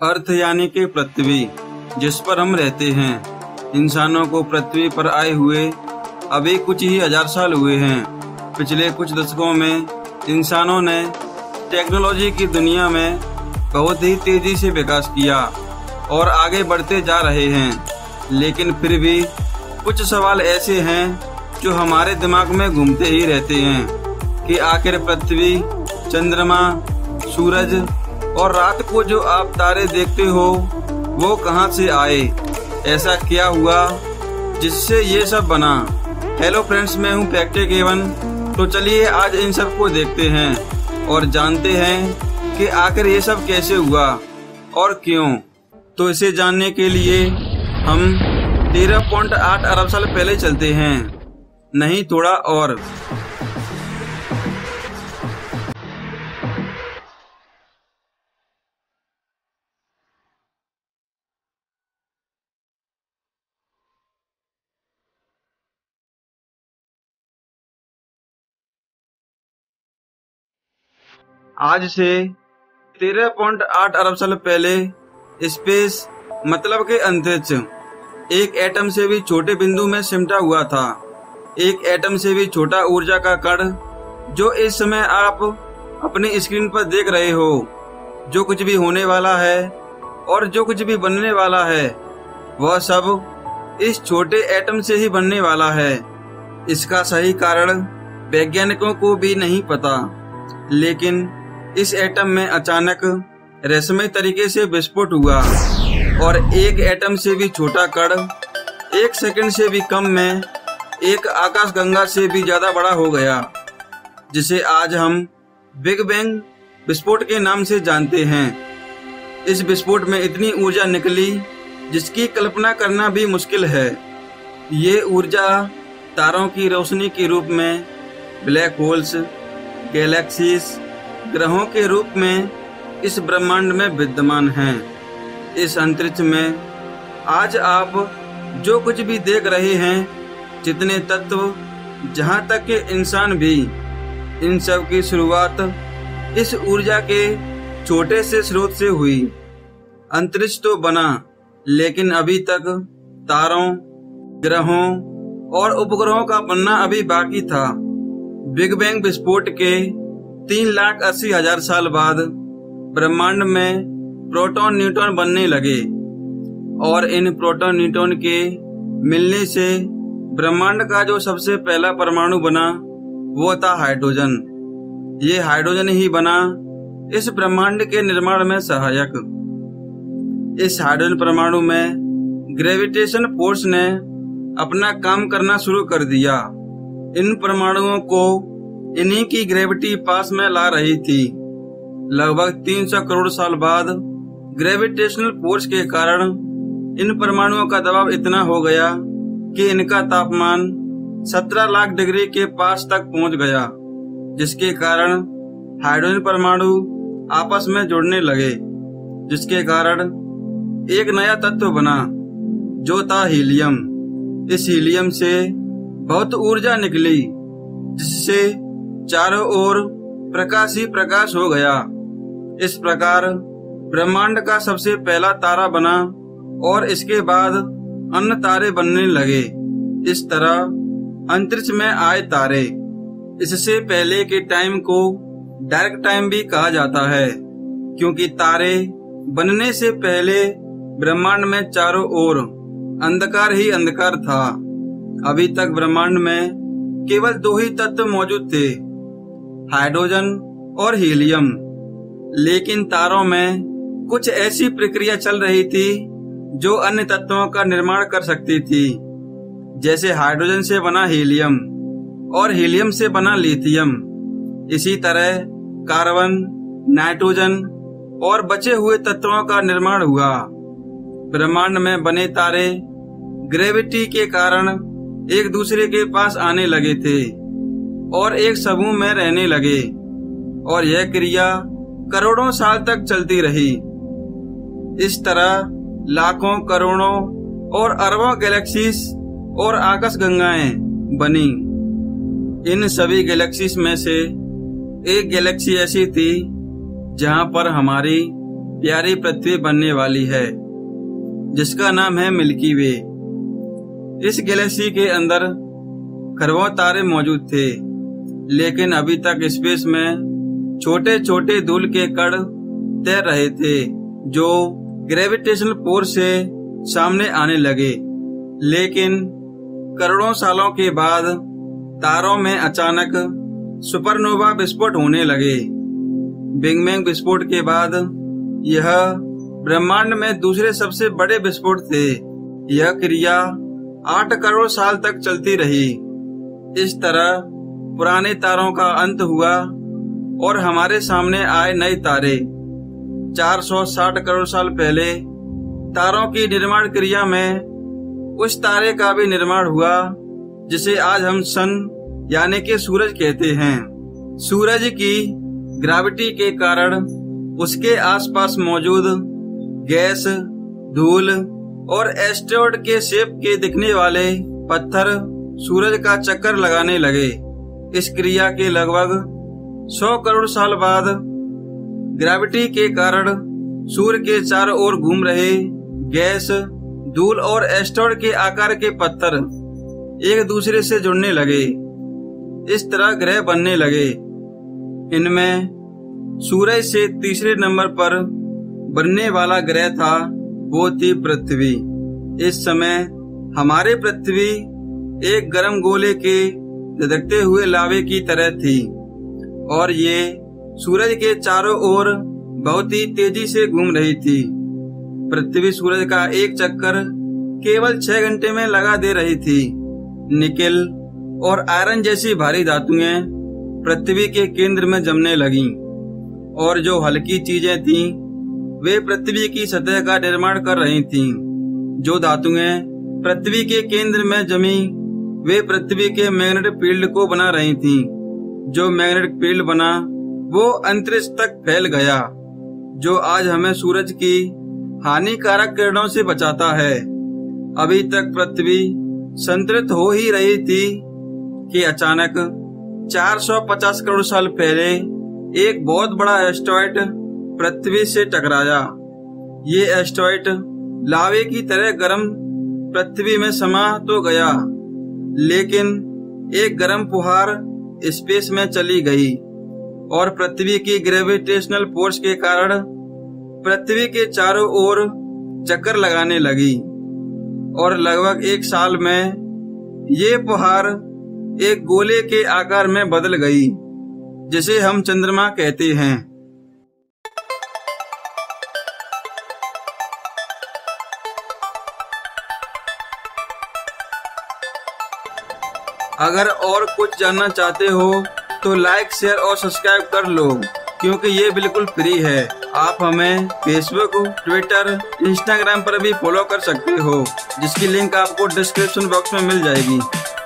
अर्थ यानी कि पृथ्वी जिस पर हम रहते हैं। इंसानों को पृथ्वी पर आए हुए अभी कुछ ही हजार साल हुए हैं। पिछले कुछ दशकों में इंसानों ने टेक्नोलॉजी की दुनिया में बहुत ही तेजी से विकास किया और आगे बढ़ते जा रहे हैं। लेकिन फिर भी कुछ सवाल ऐसे हैं जो हमारे दिमाग में घूमते ही रहते हैं कि आखिर पृथ्वी, चंद्रमा, सूरज और रात को जो आप तारे देखते हो वो कहाँ से आए? ऐसा क्या हुआ जिससे ये सब बना? हेलो फ्रेंड्स, मैं हूँ फैक्ट-ए-केवन। तो चलिए आज इन सब को देखते हैं और जानते हैं कि आखिर ये सब कैसे हुआ और क्यों। तो इसे जानने के लिए हम 13.8 अरब साल पहले चलते हैं, नहीं थोड़ा और। आज से 13.8 अरब साल पहले स्पेस मतलब के अंतरिक्ष एक एटम से भी छोटे बिंदु में सिमटा हुआ था। एक एटम से भी छोटा ऊर्जा का कण जो इस समय आप अपनी स्क्रीन पर देख रहे हो। जो कुछ भी होने वाला है और जो कुछ भी बनने वाला है वह सब इस छोटे एटम से ही बनने वाला है। इसका सही कारण वैज्ञानिकों को भी नहीं पता, लेकिन इस एटम में अचानक रहस्यमय तरीके से विस्फोट हुआ और एक एटम से भी छोटा कण एक सेकंड से भी कम में एक आकाशगंगा से भी ज्यादा बड़ा हो गया, जिसे आज हम बिग बैंग विस्फोट के नाम से जानते हैं। इस विस्फोट में इतनी ऊर्जा निकली जिसकी कल्पना करना भी मुश्किल है। ये ऊर्जा तारों की रोशनी के रूप में, ब्लैक होल्स, गैलेक्सीज, ग्रहों के रूप में इस ब्रह्मांड में विद्यमान हैं। इस अंतरिक्ष में आज आप जो कुछ भी देख रहे हैं, जितने तत्व, जहाँ तक के इंसान भी, इन सब की शुरुआत इस ऊर्जा के छोटे से स्रोत से हुई। अंतरिक्ष तो बना, लेकिन अभी तक तारों, ग्रहों और उपग्रहों का बनना अभी बाकी था। बिग बैंग विस्फोट के 3,80,000 साल बाद ब्रह्मांड में प्रोटॉन न्यूट्रॉन बनने लगे और इन प्रोटॉन न्यूट्रॉन के मिलने से ब्रह्मांड का जो सबसे पहला परमाणु बना वो था हाइड्रोजन। ये हाइड्रोजन ही बना इस ब्रह्मांड के निर्माण में सहायक। इस हाइड्रोजन परमाणु में ग्रेविटेशन फोर्स ने अपना काम करना शुरू कर दिया। इन परमाणुओं को इन्हीं की ग्रेविटी पास में ला रही थी। लगभग 300 करोड़ साल बाद ग्रेविटेशनल फोर्स के कारण इन परमाणुओं का दबाव इतना हो गया कि इनका तापमान 17 लाख डिग्री के पास तक पहुंच गया, जिसके कारण हाइड्रोजन परमाणु आपस में जुड़ने लगे, जिसके कारण एक नया तत्व बना जो था हीलियम। इस हीलियम से बहुत ऊर्जा निकली, जिससे चारों ओर प्रकाश ही प्रकाश हो गया। इस प्रकार ब्रह्मांड का सबसे पहला तारा बना और इसके बाद अन्य तारे बनने लगे। इस तरह अंतरिक्ष में आए तारे। इससे पहले के टाइम को डार्क टाइम भी कहा जाता है, क्योंकि तारे बनने से पहले ब्रह्मांड में चारों ओर अंधकार ही अंधकार था। अभी तक ब्रह्मांड में केवल 2 ही तत्व मौजूद थे, हाइड्रोजन और हीलियम। लेकिन तारों में कुछ ऐसी प्रक्रिया चल रही थी जो अन्य तत्वों का निर्माण कर सकती थी, जैसे हाइड्रोजन से बना हीलियम और हीलियम से बना लिथियम। इसी तरह कार्बन, नाइट्रोजन और बचे हुए तत्वों का निर्माण हुआ। ब्रह्मांड में बने तारे ग्रेविटी के कारण एक दूसरे के पास आने लगे थे और एक समूह में रहने लगे, और यह क्रिया करोड़ों साल तक चलती रही। इस तरह लाखों, करोड़ों और अरबों गैलेक्सीज और आकाशगंगाएं बनी। इन सभी गैलेक्सीज में से एक गैलेक्सी ऐसी थी जहां पर हमारी प्यारी पृथ्वी बनने वाली है, जिसका नाम है मिल्की वे। इस गैलेक्सी के अंदर खरबों तारे मौजूद थे, लेकिन अभी तक स्पेस में छोटे छोटे धूल के कण तैर रहे थे, जो ग्रेविटेशनल फोर्स से सामने आने लगे। लेकिन करोड़ों सालों के बाद तारों में अचानक सुपरनोवा विस्फोट होने लगे। बिग बैंग विस्फोट के बाद यह ब्रह्मांड में दूसरे सबसे बड़े विस्फोट थे। यह क्रिया 8 करोड़ साल तक चलती रही। इस तरह पुराने तारों का अंत हुआ और हमारे सामने आए नए तारे। 460 करोड़ साल पहले तारों की निर्माण क्रिया में उस तारे का भी निर्माण हुआ जिसे आज हम सन यानी कि सूरज कहते हैं। सूरज की ग्रेविटी के कारण उसके आसपास मौजूद गैस, धूल और एस्टेरॉयड के शेप के दिखने वाले पत्थर सूरज का चक्कर लगाने लगे। इस क्रिया के लगभग 100 करोड़ साल बाद ग्रेविटी के कारण सूर्य के चारों ओर घूम रहे गैस, धूल और एस्टेरॉयड के आकार के पत्थर एक दूसरे से जुड़ने लगे। इस तरह ग्रह बनने लगे। इनमें सूरज से तीसरे नंबर पर बनने वाला ग्रह था, वो थी पृथ्वी। इस समय हमारी पृथ्वी एक गर्म गोले के धधकते हुए लावे की तरह थी और ये सूरज के चारों ओर बहुत ही तेजी से घूम रही थी। पृथ्वी सूरज का एक चक्कर केवल 6 घंटे में लगा दे रही थी। निकेल और आयरन जैसी भारी धातुएं पृथ्वी के केंद्र में जमने लगीं और जो हल्की चीजें थीं वे पृथ्वी की सतह का निर्माण कर रही थीं। जो धातुएं पृथ्वी के केंद्र में जमी वे पृथ्वी के मैग्नेटिक फील्ड को बना रही थीं। जो मैग्नेटिक फील्ड बना वो अंतरिक्ष तक फैल गया, जो आज हमें सूरज की हानिकारक किरणों से बचाता है। अभी तक पृथ्वी संतुलित हो ही रही थी कि अचानक 450 करोड़ साल पहले एक बहुत बड़ा एस्टेरॉयड पृथ्वी से टकराया। ये एस्टेरॉयड लावे की तरह गर्म पृथ्वी में समा तो गया, लेकिन एक गर्म फुहार स्पेस में चली गई और पृथ्वी की ग्रेविटेशनल फोर्स के कारण पृथ्वी के चारों ओर चक्कर लगाने लगी और लगभग 1 साल में ये फुहार एक गोले के आकार में बदल गई, जिसे हम चंद्रमा कहते हैं। अगर और कुछ जानना चाहते हो तो लाइक, शेयर और सब्सक्राइब कर लो, क्योंकि ये बिल्कुल फ्री है। आप हमें फेसबुक, ट्विटर, इंस्टाग्राम पर भी फॉलो कर सकते हो, जिसकी लिंक आपको डिस्क्रिप्शन बॉक्स में मिल जाएगी।